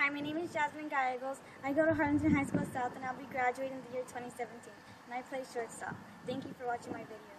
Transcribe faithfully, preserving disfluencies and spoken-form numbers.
Hi, my name is Jasmine Gallegos. I go to Harlingen High School South and I'll be graduating the year twenty seventeen. And I play shortstop. Thank you for watching my video.